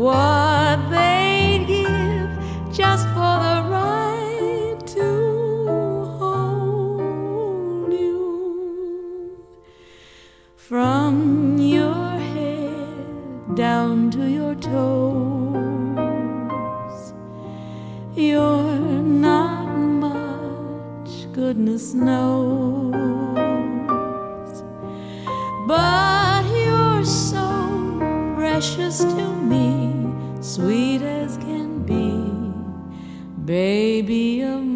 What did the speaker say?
what they'd give just for the right to hold you. From your head down to your toes, you're not much, goodness knows, but you're so precious to me, sweet as can be, baby of